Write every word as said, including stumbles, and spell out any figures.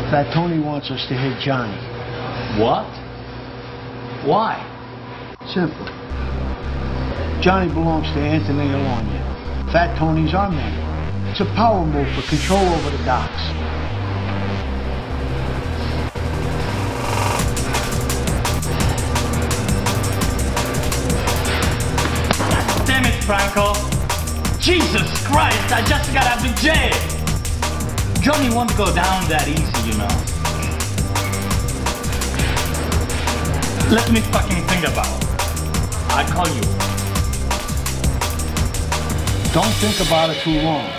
Fat Tony wants us to hit Johnny. What? Why? Simple. Johnny belongs to Anthony Alonso. Fat Tony's our man. It's a power move for control over the docks. God damn it, Franco! Jesus Christ, I just got out of jail! Johnny won't go down that easy, you know. Let me fucking think about it. I'll call you. Don't think about it too long.